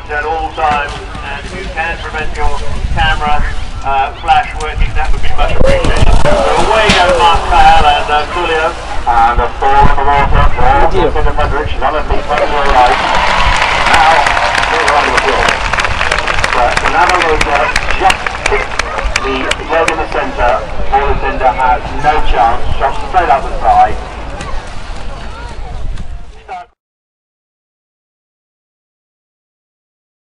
at all times, and if you can prevent your camera flash working, that would be much appreciated. So away go Mark Cahill and Coolio. And a four in the water for Lucinda Fredericks. She's on her feet, right to her right. Now, they're running the field. The Navigator just picked the leg in the centre. Lucinda has no chance. Shot straight up the side.